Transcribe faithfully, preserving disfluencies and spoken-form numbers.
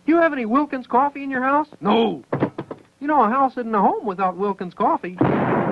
Do you have any Wilkins coffee in your house? No. You know, a house isn't a home without Wilkins coffee.